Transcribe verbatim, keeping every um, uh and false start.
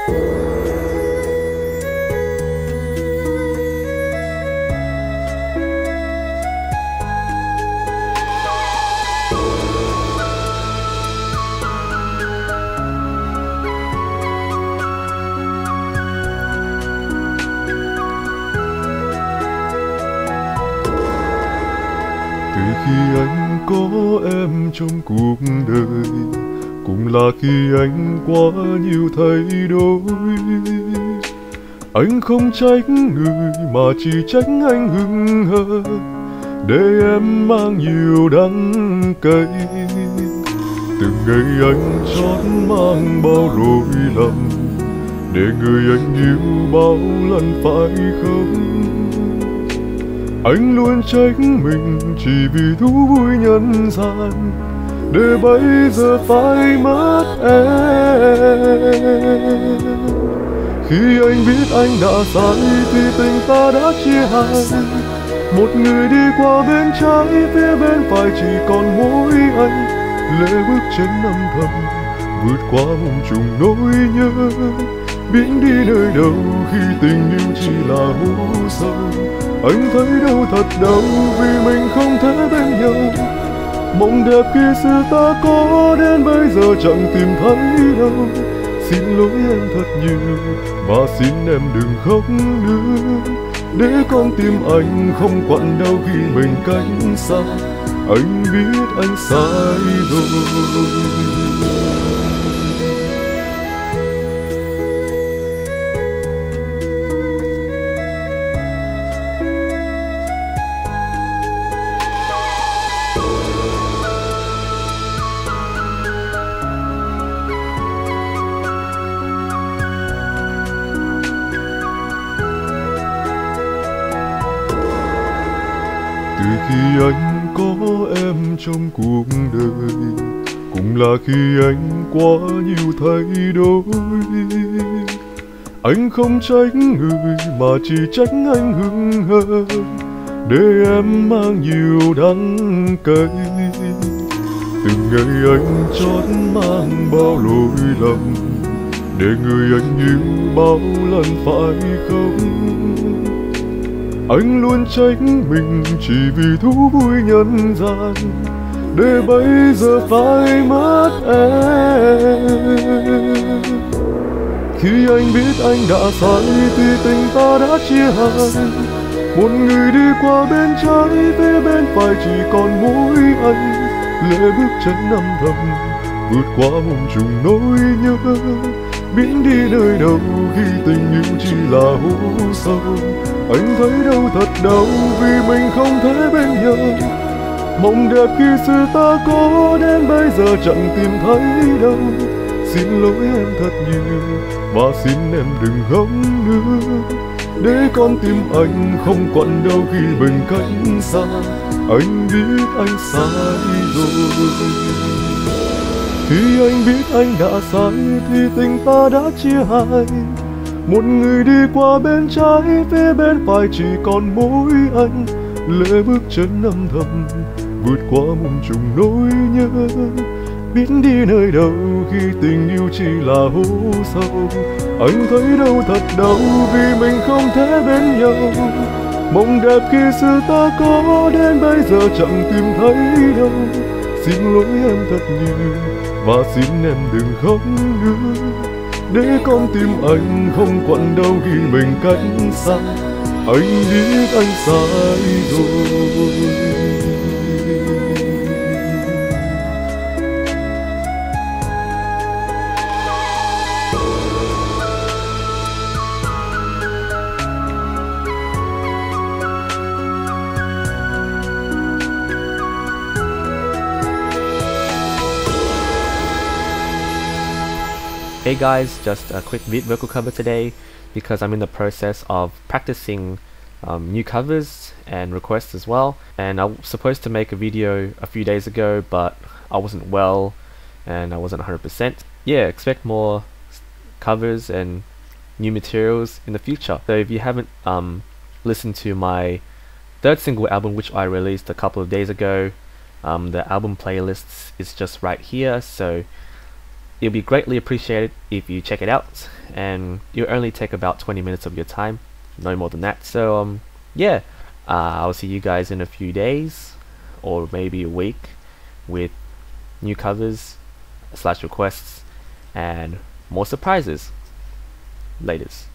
Từ khi anh có em trong cuộc đời, cũng là khi anh quá nhiều thay đổi. Anh không trách người mà chỉ trách anh hững hờ, để em mang nhiều đắng cay. Từ ngày anh chót mang bao lỗi lầm, để người anh yêu bao lần phải không? Anh luôn trách mình chỉ vì thú vui nhân gian, để bây giờ phải mất em. Khi anh biết anh đã sai thì tình ta đã chia hai. Một người đi qua bên trái, phía bên phải chỉ còn mỗi anh. Lệ bước chân âm thầm vượt qua muôn trùng nỗi nhớ, biến đi nơi đâu khi tình yêu chỉ là hố sâu. Anh thấy đâu thật đau vì mình không thể bên nhau. Mộng đẹp khi xưa ta có đến bây giờ chẳng tìm thấy đâu. Xin lỗi em thật nhiều và xin em đừng khóc nữa, để con tim anh không quặn đau khi mình cách xa. Anh biết anh sai rồi. Từ khi anh có em trong cuộc đời, cũng là khi anh quá nhiều thay đổi. Anh không trách người mà chỉ trách anh hững hờ, để em mang nhiều đắng cay. Từ ngày anh chót mang bao lỗi lầm, để người anh yêu bao lần phải không? Anh luôn trách mình chỉ vì thú vui nhân gian, để bây giờ phải mất em. Khi anh biết anh đã sai thì tình ta đã chia hai. Một người đi qua bên trái, phía bên phải chỉ còn mỗi anh. Lệ bước chân âm thầm vượt qua muôn trùng nỗi nhớ, biến đi nơi đâu khi tình yêu chỉ là hố sâu. Anh thấy đâu thật đau vì mình không thể bên nhau. Mộng đẹp khi xưa ta có đến bây giờ chẳng tìm thấy đâu. Xin lỗi em thật nhiều và xin em đừng khóc nữa, để con tim anh không quặn đau khi mình cách xa. Anh biết anh sai rồi. Khi anh biết anh đã sai thì tình ta đã chia hai. Một người đi qua bên trái, phía bên phải chỉ còn mỗi anh. Lệ bước chân âm thầm vượt qua muôn trùng nỗi nhớ, biến đi nơi đâu khi tình yêu chỉ là hố sâu. Anh thấy đâu thật đau vì mình không thể bên nhau. Mộng đẹp khi xưa ta có đến bây giờ chẳng tìm thấy đâu. Xin lỗi em thật nhiều và xin em đừng khóc nữa, để con tim anh không quặn đau khi mình cách xa. Anh biết anh sai rồi. Hey guys, just a quick beat vocal cover today because I'm in the process of practicing um, new covers and requests as well. And I was supposed to make a video a few days ago, but I wasn't well and I wasn't one hundred percent. Yeah, expect more covers and new materials in the future. So if you haven't um, listened to my third single album, which I released a couple of days ago, um, the album playlists is just right here. So it'll be greatly appreciated if you check it out, and it'll only take about twenty minutes of your time, no more than that. So um yeah, uh, I'll see you guys in a few days or maybe a week with new covers slash requests and more surprises. Laters.